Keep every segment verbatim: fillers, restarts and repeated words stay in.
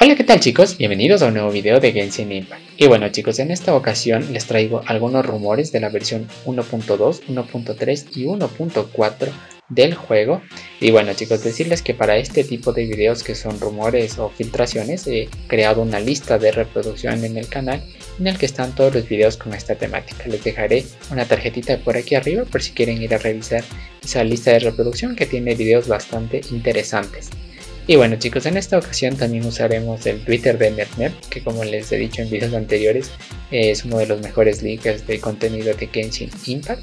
Hola, ¿qué tal chicos? Bienvenidos a un nuevo video de Genshin Impact. Y bueno chicos, en esta ocasión les traigo algunos rumores de la versión uno punto dos, uno punto tres y uno punto cuatro del juego. Y bueno chicos, decirles que para este tipo de videos que son rumores o filtraciones, he creado una lista de reproducción en el canal en el que están todos los videos con esta temática. Les dejaré una tarjetita por aquí arriba por si quieren ir a revisar esa lista de reproducción que tiene videos bastante interesantes. Y bueno chicos, en esta ocasión también usaremos el Twitter de NetNet, que como les he dicho en videos anteriores, es uno de los mejores leakers de contenido de Genshin Impact.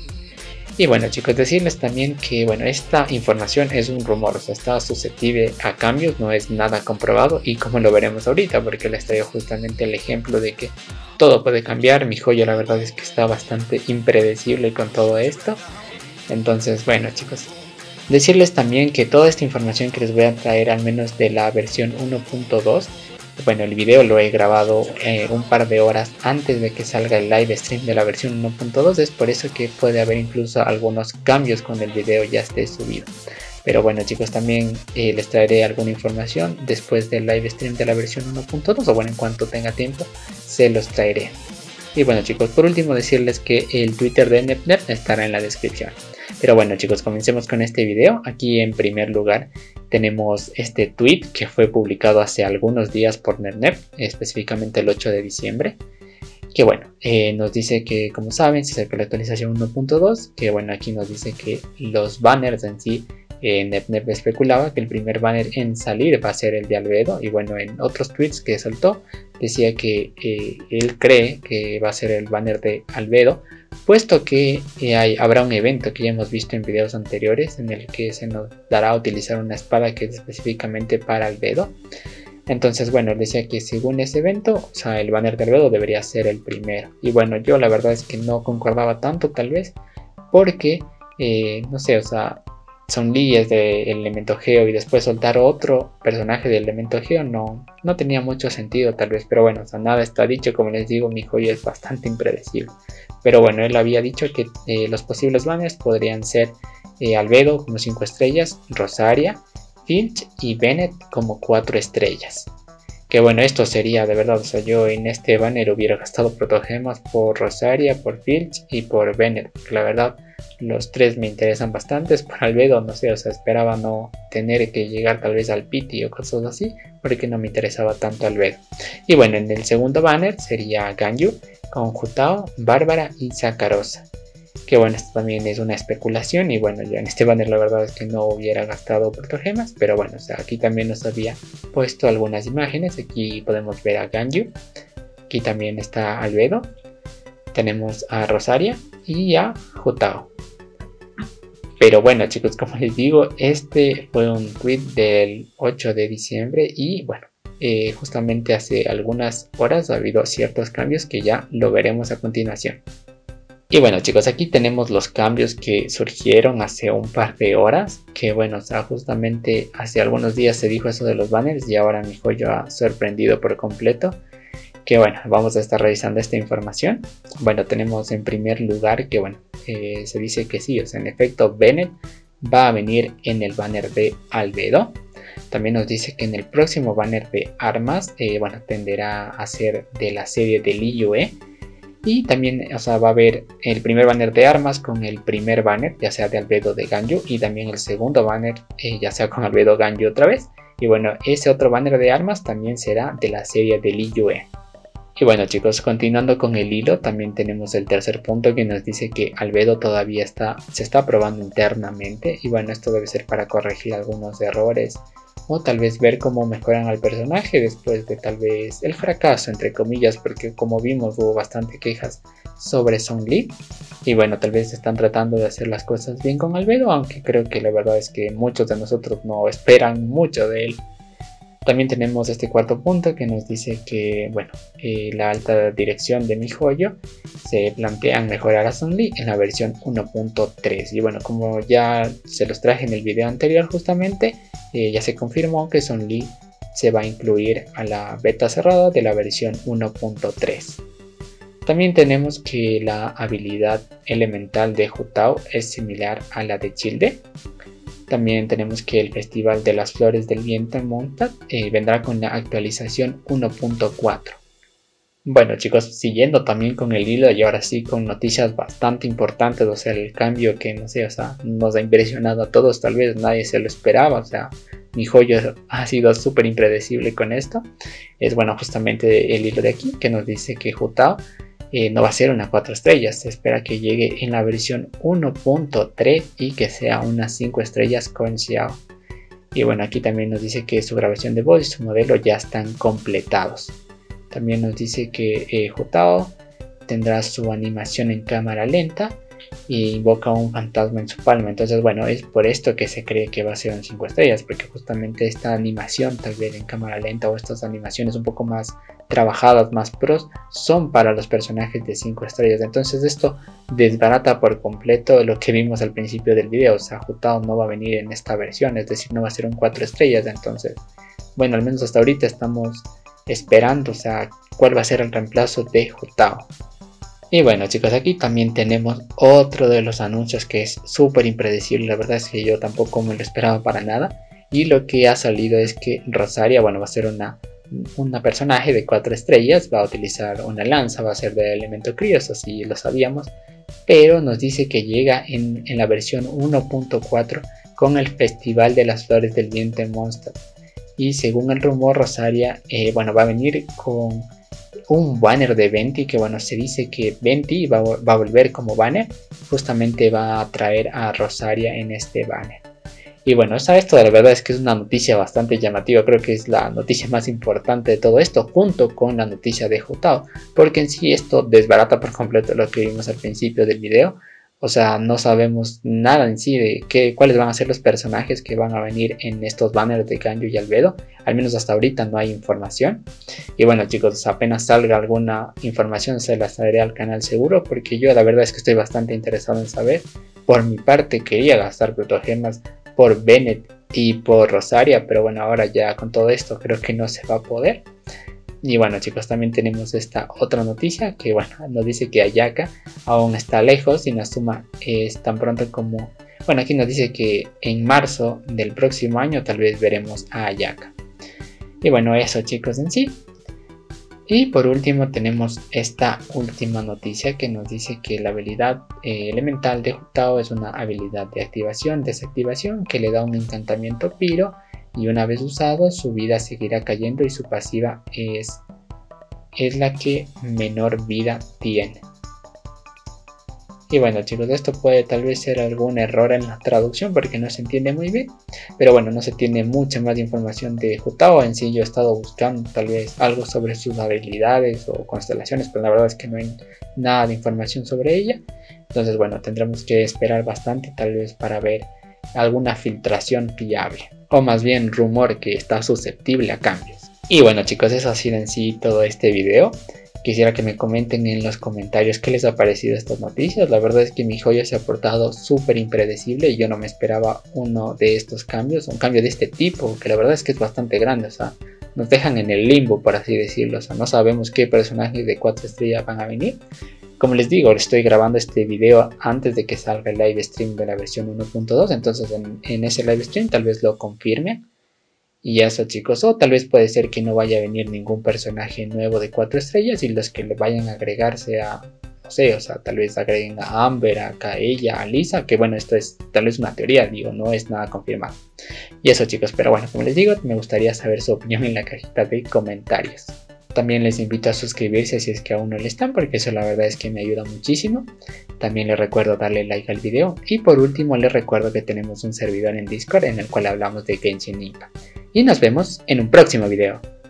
Y bueno chicos, decirles también que bueno, esta información es un rumor, o sea, está susceptible a cambios, no es nada comprobado, y como lo veremos ahorita, porque les traigo justamente el ejemplo de que todo puede cambiar. Mi joya la verdad es que está bastante impredecible con todo esto. Entonces bueno chicos, decirles también que toda esta información que les voy a traer, al menos de la versión uno punto dos, bueno, el video lo he grabado eh, un par de horas antes de que salga el live stream de la versión uno punto dos, es por eso que puede haber incluso algunos cambios cuando el video ya esté subido. Pero bueno chicos, también eh, les traeré alguna información después del live stream de la versión uno punto dos, o bueno, en cuanto tenga tiempo se los traeré. Y bueno chicos, por último decirles que el Twitter de NetNet estará en la descripción. Pero bueno chicos, comencemos con este video. Aquí en primer lugar tenemos este tweet que fue publicado hace algunos días por NetNet, específicamente el ocho de diciembre. Que bueno, eh, nos dice que, como saben, se acerca la actualización uno punto dos. Que bueno, aquí nos dice que los banners en sí, eh, NetNet especulaba que el primer banner en salir va a ser el de Albedo. Y bueno, en otros tweets que soltó decía que eh, él cree que va a ser el banner de Albedo, puesto que eh, hay, habrá un evento que ya hemos visto en videos anteriores en el que se nos dará a utilizar una espada que es específicamente para Albedo. Entonces bueno, decía que según ese evento, o sea, el banner de Albedo debería ser el primero. Y bueno, yo la verdad es que no concordaba tanto, tal vez porque eh, no sé, o sea, Zhong Li es del elemento Geo y después soltar otro personaje del elemento Geo no, no tenía mucho sentido tal vez. Pero bueno, o sea, nada está dicho, como les digo, mi joya es bastante impredecible. Pero bueno, él había dicho que eh, los posibles banners podrían ser eh, Albedo como cinco estrellas, Rosaria, Filch y Bennett como cuatro estrellas. Que bueno, esto sería de verdad, o sea, yo en este banner hubiera gastado protogemas por Rosaria, por Filch y por Bennett, que la verdad los tres me interesan bastante. Por Albedo no sé, o sea, esperaba no tener que llegar tal vez al Pity o cosas así, porque no me interesaba tanto Albedo. Y bueno, en el segundo banner sería Ganyu con Jutao, Bárbara y Sakarosa. Que bueno, esto también es una especulación, y bueno, yo en este banner la verdad es que no hubiera gastado protogemas, pero bueno, o sea, aquí también nos había puesto algunas imágenes. Aquí podemos ver a Ganyu, aquí también está Albedo, tenemos a Rosaria y a Jutao. Pero bueno chicos, como les digo, este fue un tweet del ocho de diciembre y bueno, eh, justamente hace algunas horas ha habido ciertos cambios que ya lo veremos a continuación. Y bueno chicos, aquí tenemos los cambios que surgieron hace un par de horas. Que bueno, o sea, justamente hace algunos días se dijo eso de los banners y ahora mi joyo ha sorprendido por completo. Que bueno, vamos a estar revisando esta información. Bueno, tenemos en primer lugar que bueno, eh, se dice que sí, o sea, en efecto Bennett va a venir en el banner de Albedo. También nos dice que en el próximo banner de armas, eh, bueno, tenderá a ser de la serie de Liyue. Y también, o sea, va a haber el primer banner de armas con el primer banner, ya sea de Albedo de Ganyu, y también el segundo banner, eh, ya sea con Albedo Ganyu otra vez. Y bueno, ese otro banner de armas también será de la serie de Liyue. Y bueno chicos, continuando con el hilo, también tenemos el tercer punto que nos dice que Albedo todavía está, se está probando internamente. Y bueno, esto debe ser para corregir algunos errores o tal vez ver cómo mejoran al personaje después de tal vez el fracaso, entre comillas, porque como vimos hubo bastante quejas sobre Zhong Li. Y bueno, tal vez están tratando de hacer las cosas bien con Albedo, aunque creo que la verdad es que muchos de nosotros no esperan mucho de él. También tenemos este cuarto punto que nos dice que bueno, eh, la alta dirección de MiHoYo se plantean mejorar a Zhong Li en la versión uno punto tres. Y bueno, como ya se los traje en el video anterior justamente, eh, ya se confirmó que Zhong Li se va a incluir a la beta cerrada de la versión uno punto tres. También tenemos que la habilidad elemental de Jutao es similar a la de Childe. También tenemos que el Festival de las Flores del Viento en Mondstadt eh, vendrá con la actualización uno punto cuatro. Bueno chicos, siguiendo también con el hilo y ahora sí con noticias bastante importantes, o sea, el cambio que no sé, o sea, nos ha impresionado a todos, tal vez nadie se lo esperaba, o sea, MiHoYo ha sido súper impredecible con esto. Es bueno, justamente el hilo de aquí que nos dice que Hu Tao eh, no va a ser una cuatro estrellas, se espera que llegue en la versión uno punto tres y que sea unas cinco estrellas con Xiao. Y bueno, aquí también nos dice que su grabación de voz y su modelo ya están completados. También nos dice que eh, Hu Tao tendrá su animación en cámara lenta y invoca un fantasma en su palma. Entonces bueno, es por esto que se cree que va a ser un cinco estrellas, porque justamente esta animación tal vez en cámara lenta o estas animaciones un poco más trabajadas, más pros, son para los personajes de cinco estrellas. Entonces esto desbarata por completo lo que vimos al principio del video, o sea, Hu Tao no va a venir en esta versión, es decir, no va a ser un cuatro estrellas. Entonces bueno, al menos hasta ahorita estamos esperando, o sea, cuál va a ser el reemplazo de Hu Tao. Y bueno chicos, aquí también tenemos otro de los anuncios que es súper impredecible, la verdad es que yo tampoco me lo esperaba para nada. Y lo que ha salido es que Rosaria, bueno, va a ser una, una personaje de cuatro estrellas, va a utilizar una lanza, va a ser de elemento crío, eso sí lo sabíamos. Pero nos dice que llega en, en la versión uno punto cuatro con el Festival de las Flores del Viento en Mondstadt. Y según el rumor, Rosaria eh, bueno, va a venir con un banner de Venti, que bueno, se dice que Venti va, va a volver como banner, justamente va a traer a Rosaria en este banner. Y bueno, esto de la verdad es que es una noticia bastante llamativa, creo que es la noticia más importante de todo esto, junto con la noticia de Hu Tao, porque en sí esto desbarata por completo lo que vimos al principio del video. O sea, no sabemos nada en sí de qué, cuáles van a ser los personajes que van a venir en estos banners de Ganyu y Albedo. Al menos hasta ahorita no hay información. Y bueno chicos, apenas salga alguna información se las traeré al canal seguro, porque yo la verdad es que estoy bastante interesado en saber. Por mi parte quería gastar protogemas por Bennett y por Rosaria, pero bueno, ahora ya con todo esto creo que no se va a poder. Y bueno chicos, también tenemos esta otra noticia que bueno, nos dice que Ayaka aún está lejos y Nazuma es tan pronto como... Bueno, aquí nos dice que en marzo del próximo año tal vez veremos a Ayaka. Y bueno, eso chicos en sí. Y por último tenemos esta última noticia que nos dice que la habilidad eh, elemental de Hu Tao es una habilidad de activación, desactivación que le da un encantamiento piro. Y una vez usado, su vida seguirá cayendo y su pasiva es, es la que menor vida tiene. Y bueno chicos, esto puede tal vez ser algún error en la traducción porque no se entiende muy bien. Pero bueno, no se tiene mucha más información de Hu Tao. En sí yo he estado buscando tal vez algo sobre sus habilidades o constelaciones, pero la verdad es que no hay nada de información sobre ella. Entonces bueno, tendremos que esperar bastante tal vez para ver alguna filtración fiable, o más bien rumor que está susceptible a cambios. Y bueno chicos, eso ha sido en sí todo este video. Quisiera que me comenten en los comentarios qué les ha parecido estas noticias. La verdad es que MiHoYo se ha portado súper impredecible y yo no me esperaba uno de estos cambios, un cambio de este tipo, que la verdad es que es bastante grande, o sea, nos dejan en el limbo por así decirlo, o sea, no sabemos qué personajes de cuatro estrellas van a venir. Como les digo, estoy grabando este video antes de que salga el live stream de la versión uno punto dos, entonces en, en ese live stream tal vez lo confirmen. Y eso chicos, o tal vez puede ser que no vaya a venir ningún personaje nuevo de cuatro estrellas y los que le vayan a agregarse a, no sé, o sea, tal vez agreguen a Amber, a Kaeya, a Lisa, que bueno, esto es tal vez una teoría, digo, no es nada confirmado. Y eso chicos, pero bueno, como les digo, me gustaría saber su opinión en la cajita de comentarios. También les invito a suscribirse si es que aún no lo están, porque eso la verdad es que me ayuda muchísimo. También les recuerdo darle like al video. Y por último les recuerdo que tenemos un servidor en Discord en el cual hablamos de Genshin Impact. Y nos vemos en un próximo video.